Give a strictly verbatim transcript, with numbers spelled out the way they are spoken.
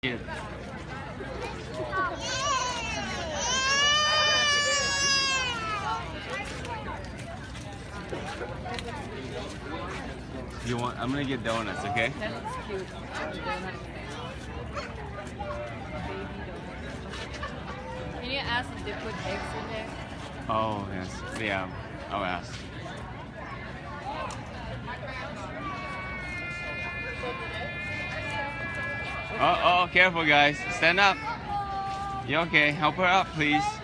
You want? I'm gonna get donuts, okay? That looks cute. Donut. Can you ask if they put eggs in there? Oh yes, yeah. I'll ask. Oh, oh, careful, guys. Stand up. You okay? Help her up, please.